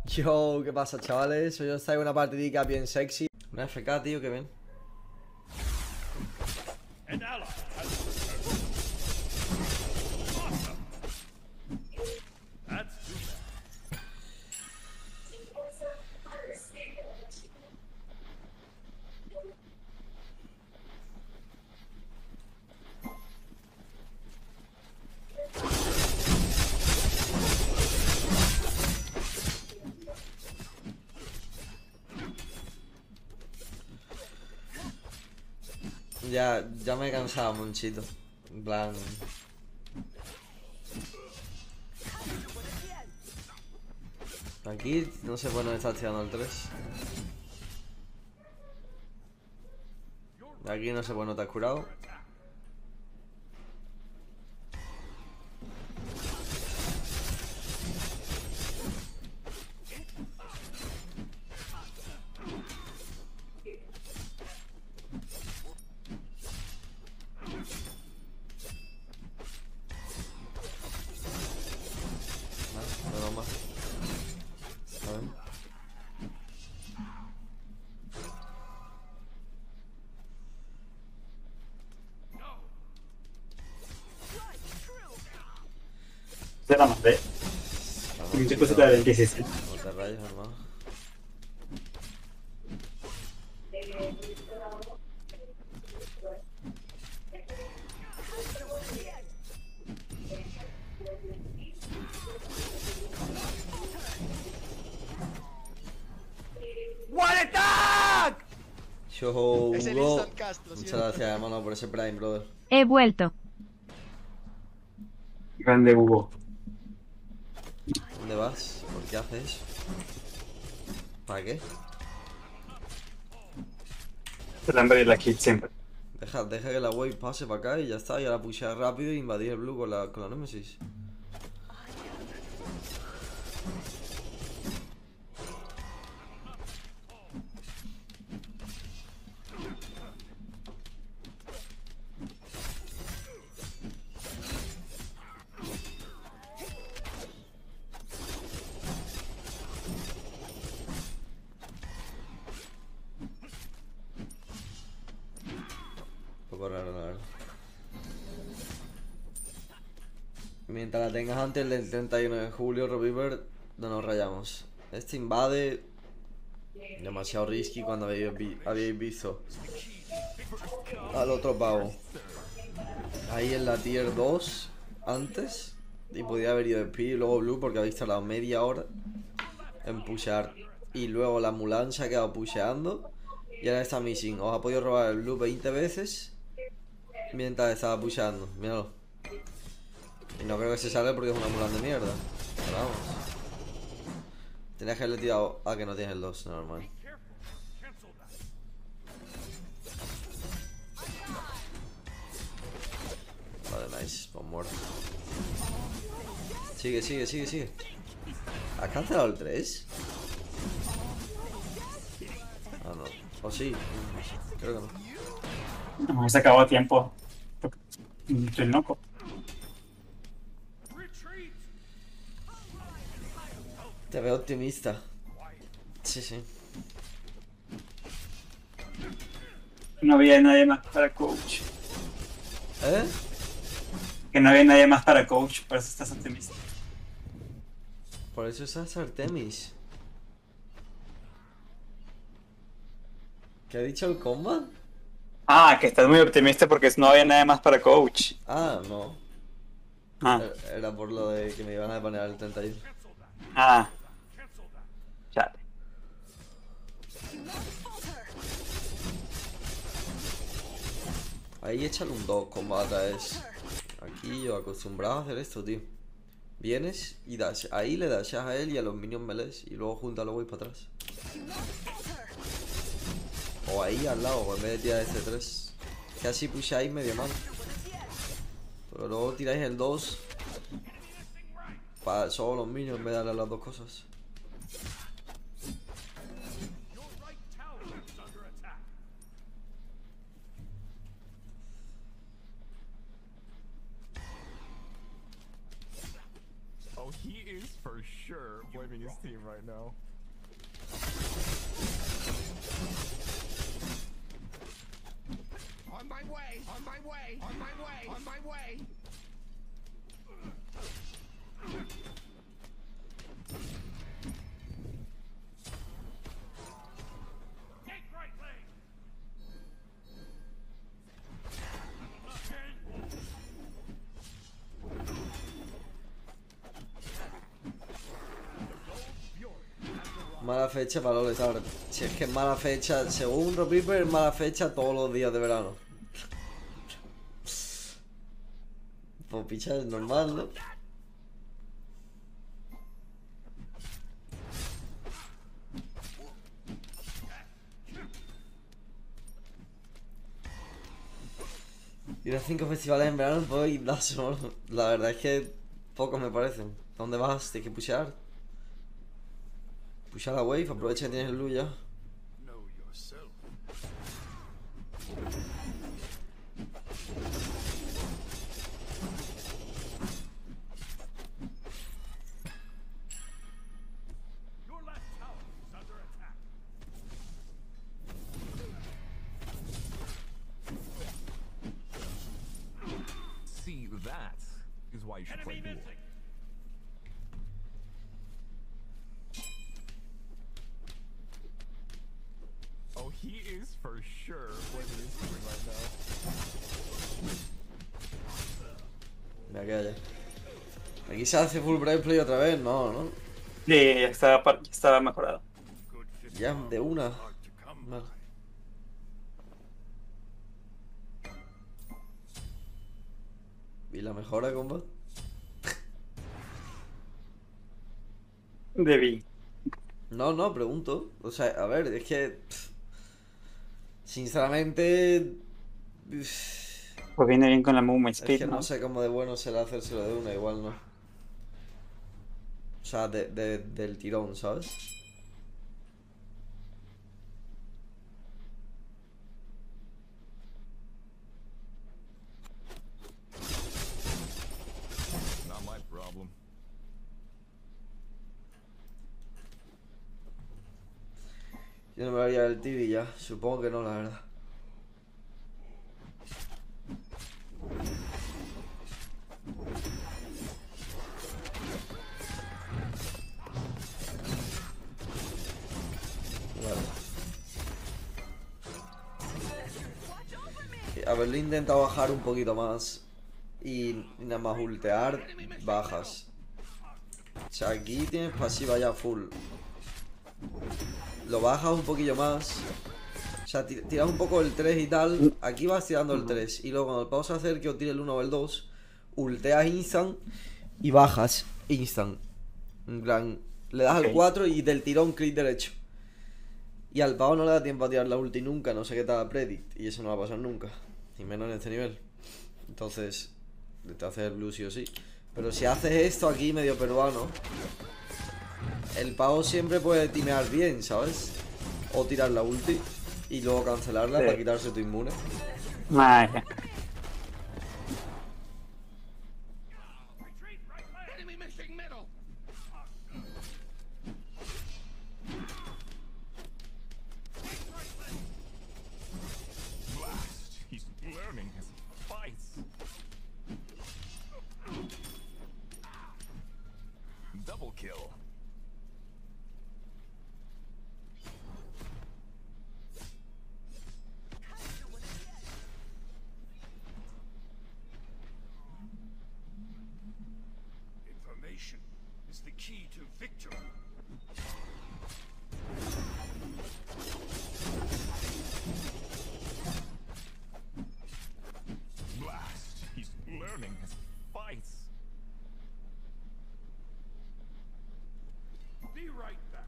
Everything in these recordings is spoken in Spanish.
Yo, ¿qué pasa, chavales? Hoy os traigo una partidica bien sexy. Una FK, tío, que ven. Ya me he cansado muchito. En plan... Aquí no sé por dónde está tirando el 3. Aquí no sé por dónde te has curado. No más. A ver. Se la mandé. Muchas cosas del 16. No te rayes, hermano. One attack! Yo, Es el Hugo. instant cast, lo Muchas siento. gracias, hermano, por ese Prime, brother. He vuelto. Grande Hugo. ¿Dónde vas? ¿Por qué haces? ¿Para qué? El hambre de la kit siempre. Deja que la wave pase para acá y ya está. Y ahora pushear rápido y invadir el blue con la Nemesis. Un poco raro, la verdad. Mientras la tengas antes del 31 de julio, Reviver, no nos rayamos. Este invade demasiado risky cuando habéis visto al otro pavo ahí en la tier 2 antes y podía haber ido Speed y luego Blue porque habéis tardado media hora en pushear y luego la Mulan se ha quedado pusheando y ahora está missing. Os ha podido robar el Blue 20 veces mientras estaba pusheando, míralo. Y no creo que se salga porque es una Mulan de mierda. Pero vamos. Tenías que haberle tirado a que no tienes el 2, normal. Vale, nice, pues muerto. Sigue. ¿Has cancelado el 3? Ah, no. ¿O sí? Creo que no. No, se acabó a tiempo. Estoy loco. Te veo optimista. Sí. No había nadie más para coach. ¿Eh? Que no había nadie más para coach, por eso estás optimista. Por eso es Artemis. ¿Qué ha dicho el combat? Ah, que estás muy optimista porque no había nadie más para coach. Ah, no. Ah, Era por lo de que me iban a poner el 31. ah. Chale. Ahí échale un 2 combat es. Aquí yo acostumbrado a hacer esto, tío. Vienes y das, ahí le das a él y a los minions melees y luego júntalo y para atrás. O ahí al lado, en vez de tirar este 3. Que así pusháis medio mal. Pero luego tiráis el 2 para solo los minions en vez de darle las dos cosas. Oh, he is for sure blaming his team right now. On my way! On my way! On my way! On my way! Take right lane! Mala fecha para los Lezard. Si es que es mala fecha, según Ropiper, es mala fecha todos los días de verano. Pues pichar es normal, ¿no? Ir a 5 festivales en verano puedo ir da solo. La verdad es que pocos me parecen. ¿Dónde vas? Tienes que pushear. Pusha la wave, aprovecha que tienes el blue ya. See, that is why you should play duel. Oh, he is for sure blaming his team right now. Mira que haya. Aquí se hace full break play otra vez, no, ¿no? Sí, ya estaba mejorado. Ya, de una. Vale. ¿Y la mejora, compa? Debí. No, pregunto. O sea, a ver, es que... sinceramente... Pues viene bien con la movement Es speed, que ¿no? no sé cómo de bueno será hacérselo de una, igual no. O sea, del tirón, ¿sabes? Not my problem. Yo no me haría el tiri ya. Supongo que no, la verdad. Vale. Haberle intentado bajar un poquito más y nada más ultear, bajas. O sea, aquí tienes pasiva ya full. Lo bajas un poquillo más. O sea, tiras un poco el 3 y tal. Aquí vas tirando el 3. Y luego cuando el pause a hacer que os tire el 1 o el 2, ulteas instant y bajas instant. En plan, le das al 4 y del tirón clic derecho. Y al pavo no le da tiempo a tirar la ulti nunca, no sé qué tal predict. Y eso no va a pasar nunca. Y menos en este nivel. Entonces, te haces el blue sí o sí. Pero si haces esto aquí medio peruano, el pavo siempre puede timear bien, ¿sabes? O tirar la ulti y luego cancelarla Sí. para quitarse tu inmune. Madre. Enemy missing middle. Blast. He's learning his fights. Double kill. Information is the key to victory. Blast. He's learning his fights. Be right back.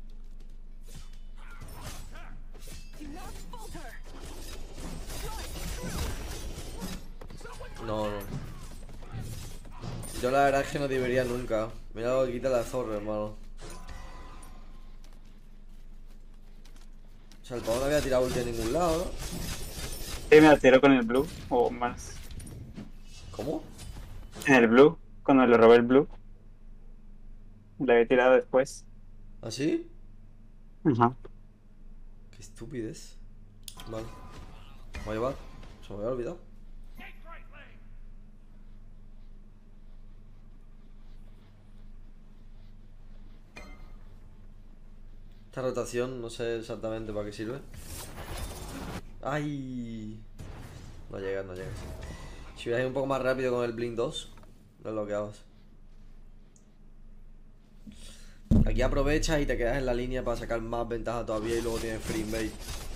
Do not falter! No, no. Yo la verdad es que no debería nunca. Mira lo que quita la zorra, hermano. O sea, el pavo no había tirado ulti en ningún lado, ¿no? Sí, me la tiró con el blue o más. ¿Cómo? En el blue, cuando le robé el blue. La había tirado después. ¿Ah, sí? Ajá. Qué estupidez. Vale. Voy a llevar. Se me había olvidado. Esta rotación no sé exactamente para qué sirve. ¡Ay! No llegas, no llegas. Si hubieras ido un poco más rápido con el Blink 2, lo bloqueabas. Aquí aprovechas y te quedas en la línea para sacar más ventaja todavía y luego tienes free invade.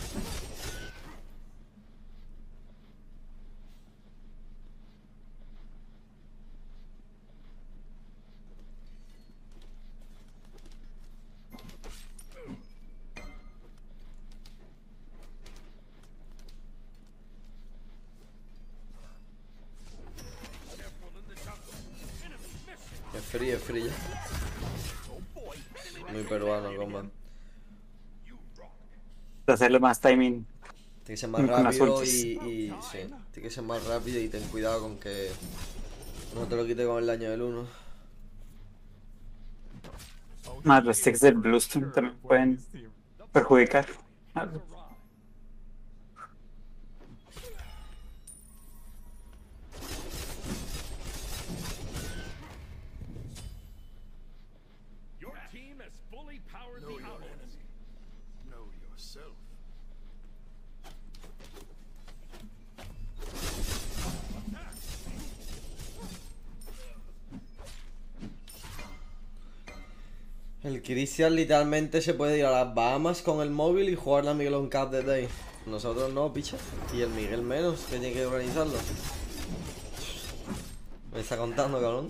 Es free ya. Muy peruano, combat. Hacerle más timing Tiene que ser más con las rápido ultis. y sí, tiene que ser más rápido y ten cuidado con que no te lo quite con el daño del 1. Más los sticks del Bluestone también pueden perjudicar algo. Your team has fully powered the enemy. Know yourself. El Christian literalmente se puede ir a las Bahamas con el móvil y jugar la Miguelón Cup desde ahí. Nosotros no, picha. Y el Miguel menos, que tiene que organizarlo. Me está contando, cabrón.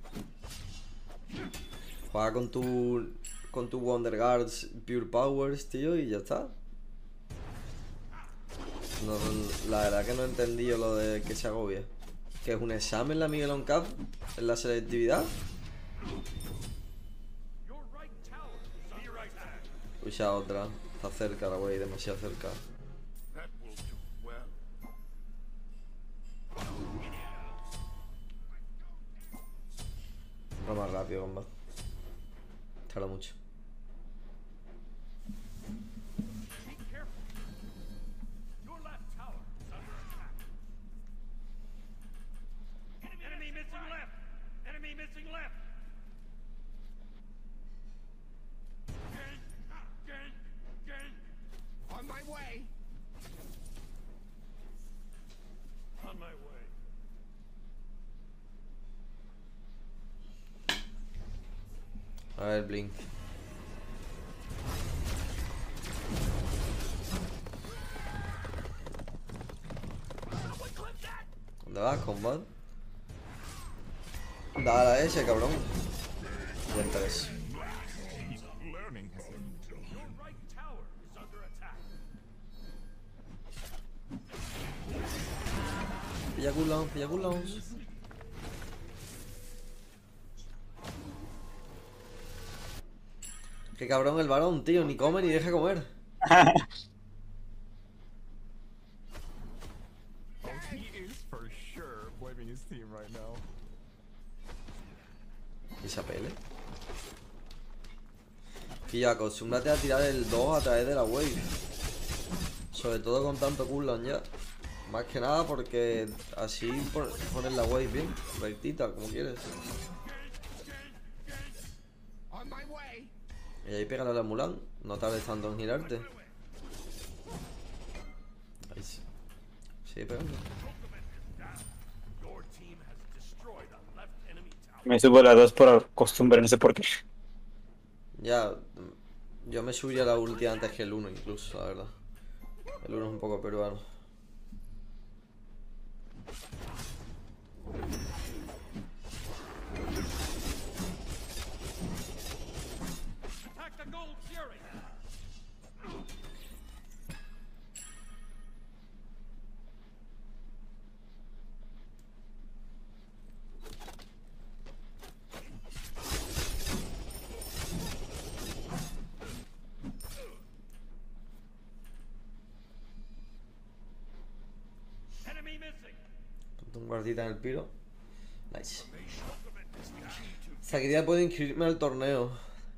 Juega con tu Wonder Guards Pure Powers, tío, y ya está. No, la verdad que no he entendido lo de que se agobia. ¿Que es un examen la Miguelón Cup? ¿En la selectividad? Uy, ya otra. Está cerca la wey, demasiado cerca. That will do well. Va más rápido, combat. Tarda mucho. Be careful. Your left tower is under attack. Enemy missing left. Enemy missing left. On my way. On my way. A ver, Blink. ¿Dónde vas, combat? Dale a ese, cabrón. Buen 3. Learning. Your right tower is under attack. Pilla cooldown, pilla cooldowns. Qué cabrón el varón, tío. Ni come ni deja comer. Oh, he is for sure blaming his team right now. ¿Y esa pele? Tío, acostúmbrate a tirar el 2 a través de la wave. Sobre todo con tanto cooldown ya. Más que nada porque así pones la wave bien, rectita, como quieres. On my way. Y ahí pégale a la Mulan, no tardes tanto en girarte. Ahí sí. Sigue pegando. Your team has destroyed a left enemy tower. Me subo a la 2 por costumbre, no sé por qué. Ya, yo me subiría a la ulti antes que el 1 incluso, la verdad. El 1 es un poco peruano. Attack the Gold Fury. Enemy missing. Ponte un guardita en el piro. Nice. ¿Hasta qué día puedo inscribirme al torneo?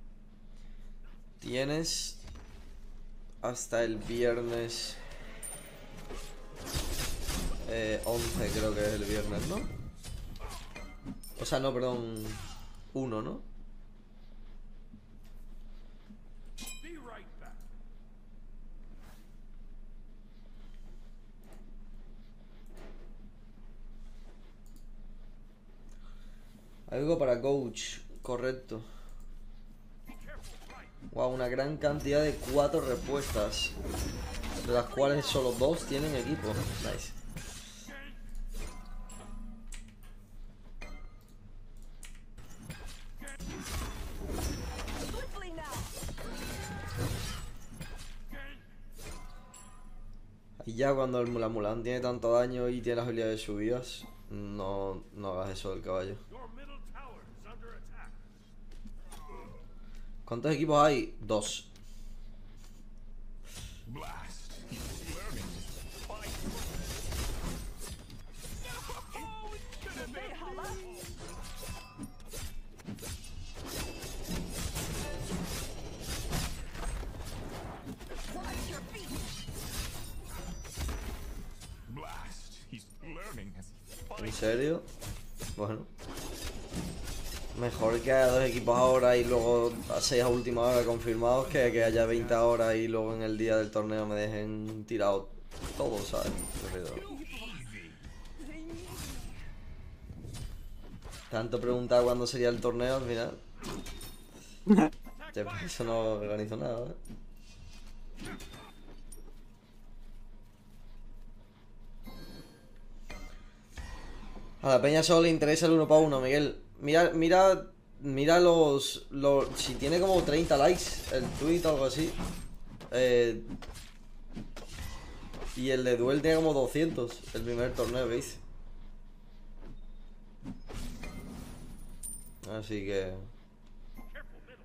Tienes hasta el viernes 11, creo que es el viernes, ¿no? O sea, no, perdón, 1, ¿no? Be right back. Algo para coach, correcto. Wow, una gran cantidad de 4 respuestas, de las cuales solo 2 tienen equipo. Nice. Swiftly now. Y ya cuando la Mulan tiene tanto daño y tiene las habilidades subidas, no hagas eso del caballo. Your middle tower is under attack. ¿Cuántos equipos hay? 2. Blast. Learning to fight. Oh, it should have been me. Watch your feet. Blast. He's learning as he ¿En fights. serio? Bueno. Mejor que haya 2 equipos ahora y luego a 6 a última hora confirmados que haya 20 horas y luego en el día del torneo me dejen tirado todo, ¿sabes? Prefiero- Tanto preguntar cuándo sería el torneo al final. Ya, pues, eso no organizo nada, ¿eh? A la peña solo le interesa el 1 para 1, Miguel. Mira si tiene como 30 likes el tweet o algo así. Y el de Duel tiene como 200, el primer torneo que hice. Así que... Careful middle.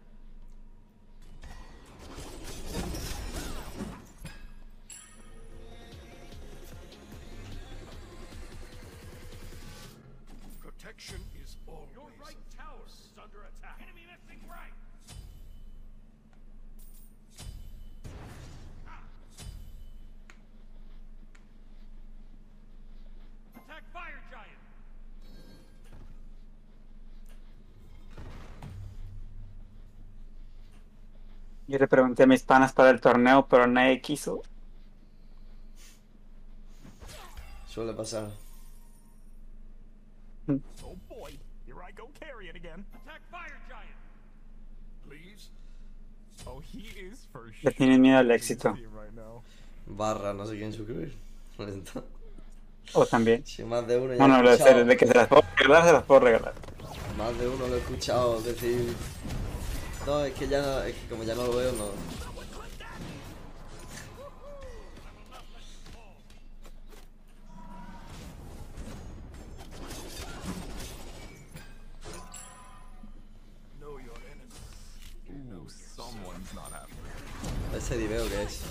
Protection is always. Your right tower is under attack. Enemy missing right. Attack fire giant. Yo le pregunté a mis panas para el torneo, pero nadie quiso. Suele pasar. Oh boy. Here I go carry it again. Attack fire giant. Please. Oh, he is for Le sure. tienen miedo al éxito. Team right now. Barra, no sé quién suscribir. O también. Si más de uno ya No, no, he hablo de escuchado, serio, de que se las puedo regalar, se las puedo regalar. más de uno lo he escuchado decir... No, es que ya no, es que como ya no lo veo, no... Know your enemy. Ooh, someone's not happy. Ese diveo que es.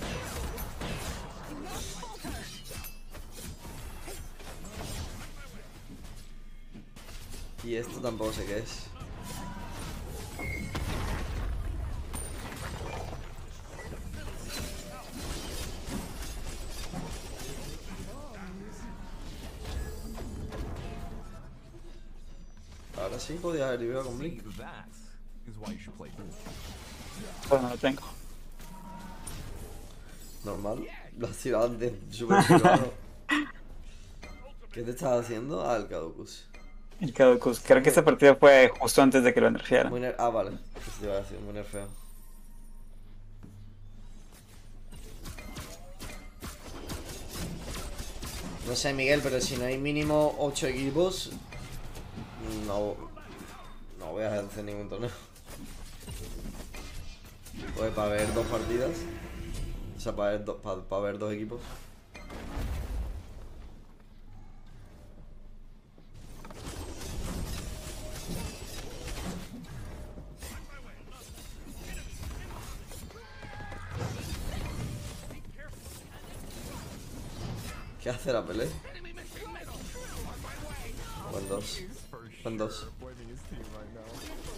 Y esto tampoco sé qué es. Ahora sí podía haber diveo con Blink. That is why you should play Blue. Pero no lo tengo. Normal. Lo has tirado antes, súper privado. ¿Qué te estás haciendo? Ah, el Caducus. El Caducus. Creo que ese partido fue justo antes de que lo nerfearan. Ah, vale. Eso te iba a decir, muy nerfeo. No sé, Miguel, pero si no hay mínimo 8 equipos, no voy a hacer ningún torneo. Pues para ver 2 partidas, o sea, para ver 2 equipos. ¿Qué hace la pelea? Buen 2. He's for Buen 2. sure blaming his team right now.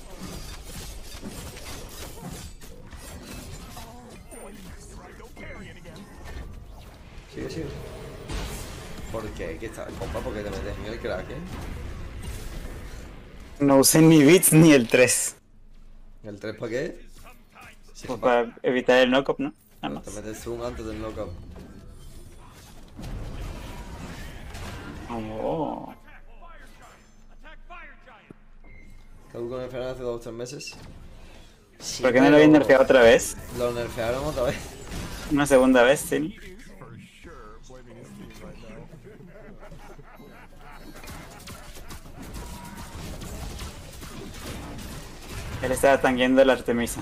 tío. ¿Por qué? ¿Qué está? Compa, ¿por qué te metes en el Kraken? No usé ni bits ni el 3. ¿El 3 para qué? Sí, Pues para evitar el knock-up, ¿no? Nada te más. metes zoom antes del knockout. Oh. Attack Fire Giant! Caduco nerfearon hace 2 o 3 meses. Sí, ¿Por qué no lo habían pero nerfeado otra vez? Lo nerfearon otra vez. Una segunda vez, sí. He is for sure blaming his team right now. Él estaba tangueando la Artemisa.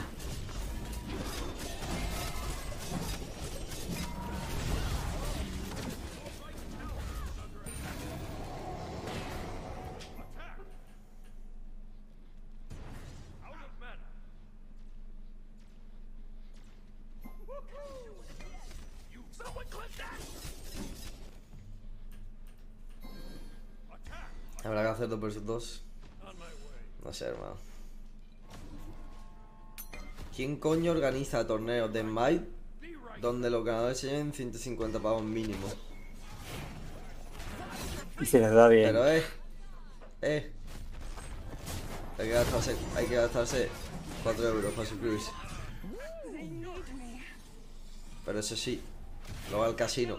Out of mana. You someone clip that! Attack! Habrá que hacer 2 vs 2. On my way. No sé, hermano. ¿Quién coño organiza torneos de Smite Be right. donde los ganadores se lleven 150 pavos mínimo? Y se les da bien. Pero hay que gastarse 4 euros para suscribirse. They need me. Pero eso sí, luego al casino.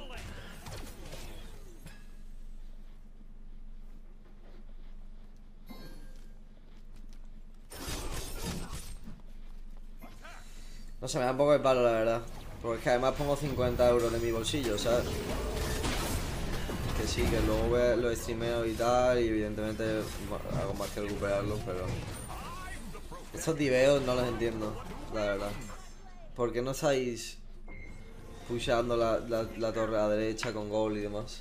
No sé, me da un poco de palo la verdad. Porque es que además pongo 50 euros de mi bolsillo, ¿sabes? Que sí, que luego lo streameo y tal, y evidentemente hago más que recuperarlo, pero... Estos diveos no los entiendo, la verdad. ¿Por qué no estáis pusheando la torre a la derecha con gold y demás?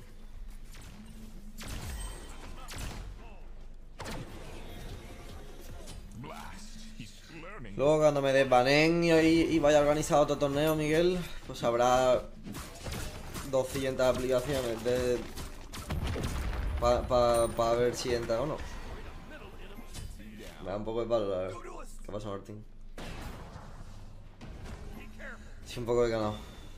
Blast. He's learning. Luego cuando me desbanen y vaya a organizar otro torneo, Miguel, pues habrá 200 aplicaciones para ver si entra o no. Me da un poco de palo, la verdad. ¿Qué pasa, Martín? Sí, un poco de ganado.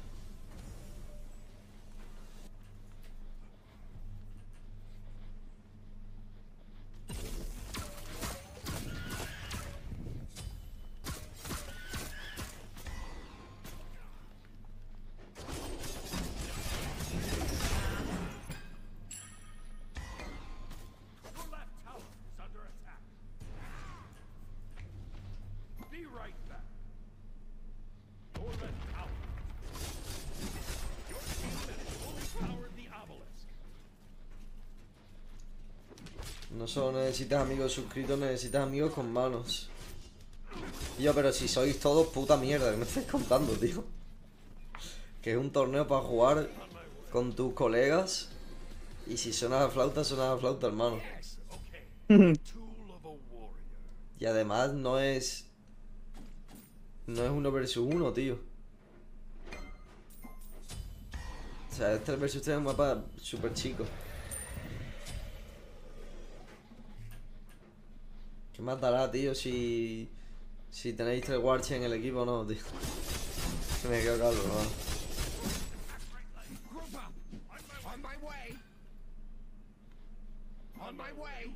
Your left tower is under attack. Be right back. Your left tower. Your team has fully powered the obelisk. No solo necesitas amigos suscritos, necesitas amigos con manos. Yo, pero si sois todos puta mierda, ¿qué me estáis contando, tío? Que es un torneo para jugar con tus colegas. Y si suena la flauta, hermano. Tool of a warrior. Y además no es 1 vs 1, tío. O sea, este vs 3 es un mapa súper chico. ¿Qué más dará, tío, si tenéis 3 Warchi en el equipo o no, tío? Que me quedo calvo, ¿no? Group up. On my way. On my way.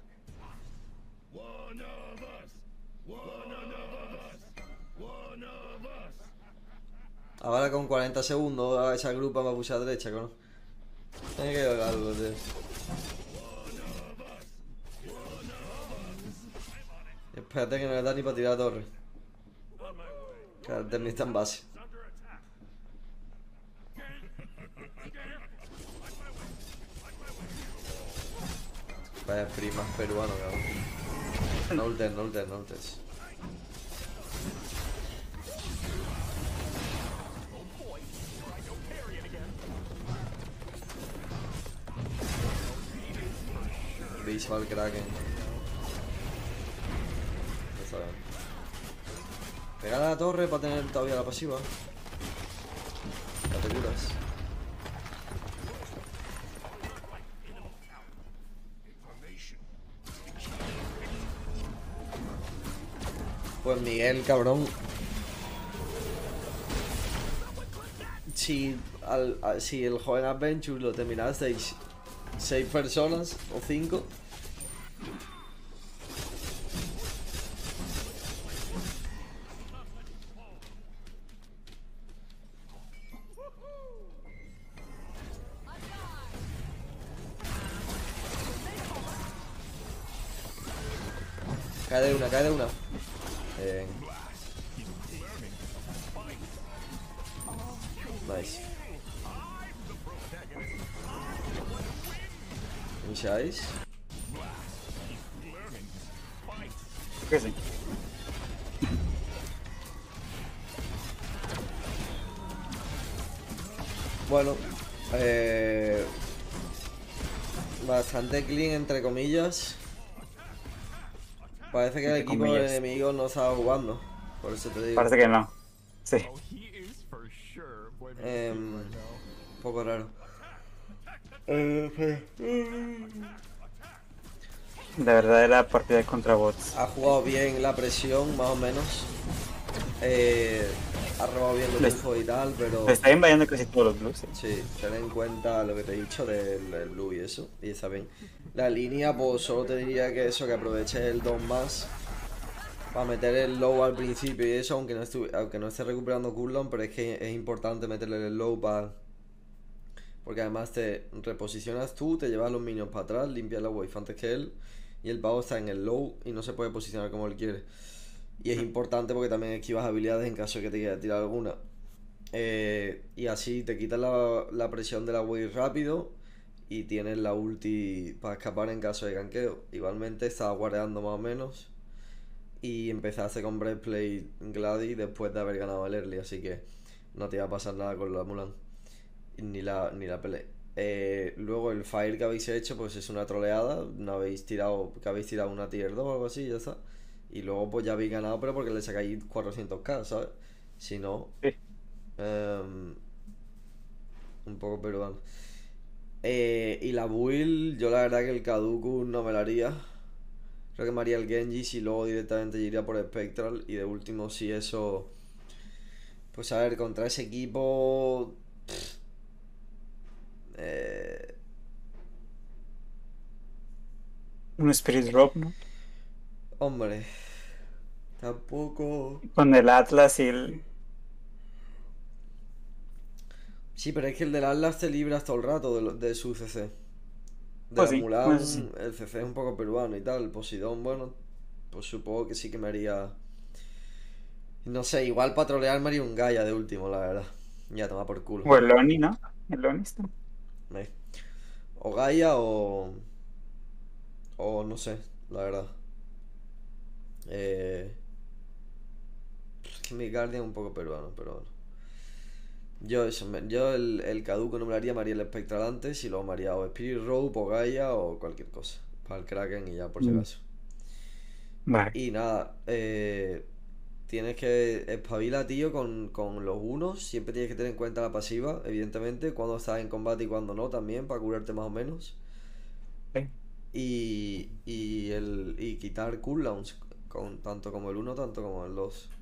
One of us. One of us. One of us. Ahora con 40 segundos a esa grupa me puse a derecha, ¿no? Me quedo calvo, tío. Espérate que no le da ni para tirar la torre. Que el Artemis está en base. Under attack. Vaya primas peruano, cabrón. No ultes, no ultes, no ultes. Visual Kraken. Ya está bien. Pegar a la torre para tener todavía la pasiva. Ya te curas. Pues Miguel, cabrón. Si si el joven Adventure lo terminasteis 6 personas o 5, cae de una, cae de una. Nice. ¿Iniciáis? Que sí. Bueno, bastante clean entre comillas. Parece que el Entre equipo comillas. enemigo no estaba jugando. Por eso te digo. Parece que no. Sí. Oh, he is for sure blaming Em, Steve right now. Un poco raro. De verdad era partida contra bots. Ha jugado bien la presión, más o menos. Ha robado bien los Les- buffos y tal, pero... Le está invadiendo casi todos los blues. Sí, ten en cuenta lo que te he dicho del blue y eso, y está bien. La línea, pues solo te diría que eso, que aproveches el 2 más para meter el low al principio y eso, aunque no esté recuperando cooldown, pero es que es importante meterle el low para... Porque además te reposicionas tú, te llevas los minions para atrás, limpias la wave antes que él, y el pavo está en el low y no se puede posicionar como él quiere. Y es importante porque también esquivas habilidades en caso de que te quiera tirar alguna. Y así te quitas la presión de la wave rápido y tienes la ulti para escapar en caso de ganqueo. Igualmente estaba guardeando más o menos y empezaste con Breastplate Gladys después de haber ganado el early, así que no te iba a pasar nada con la Mulan ni la pelea. Luego el fire que habéis hecho pues es una troleada, no habéis tirado, que habéis tirado una tier 2 o algo así, ya está. Y luego pues ya habéis ganado, pero porque le sacáis 400k, ¿sabes? Si no, Sí. un poco peruano. Y la build, yo la verdad que el Kaduku no me la haría. Creo que me haría el Genji y luego directamente iría por Spectral. Y de último, si eso. Pues a ver, contra ese equipo. Un Spirit Drop, ¿no? Hombre. Tampoco. Con el Atlas y el. Sí, pero es que el del Atlas te libras todo el rato de su CC. De Pues la sí, Mulan, pues sí. el CC es un poco peruano y tal. El Poseidón, bueno, pues supongo que sí que me haría. No sé, igual para trolear me haría un Gaia de último, la verdad. Ya, toma por culo. O el Oni, ¿no? El Oni está. Ahí. O Gaia o. O no sé, la verdad. Es que mi Guardian es un poco peruano, pero bueno. Yo el Caduco no me lo haría, me haría el Spectral antes y luego me haría o Spirit Rope o Gaia o cualquier cosa. Para el Kraken y ya, por si acaso. Vale. Y nada, tienes que espabilar, tío, con los unos. Siempre tienes que tener en cuenta la pasiva, evidentemente. Cuando estás en combate y cuando no, también, para curarte más o menos. Sí. Y quitar cooldowns, tanto como el 1, tanto como el 2.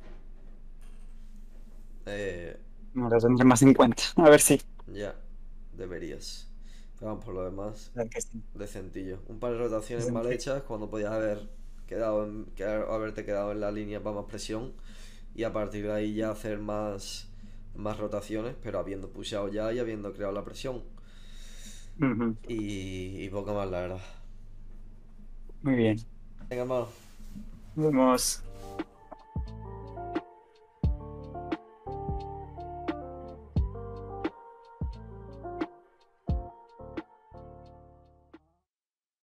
Me lo tendré más en cuenta. A ver si. Ya, deberías. Pero vamos, por lo demás, Claro que sí. decentillo. Un par de rotaciones mal Decentillo. hechas cuando podías haberte quedado en la línea para más presión. Y a partir de ahí ya hacer más rotaciones, pero habiendo pusheado ya y habiendo creado la presión. Ujú. Y poco más, la verdad. Muy bien. Venga, hermano. Nos vemos.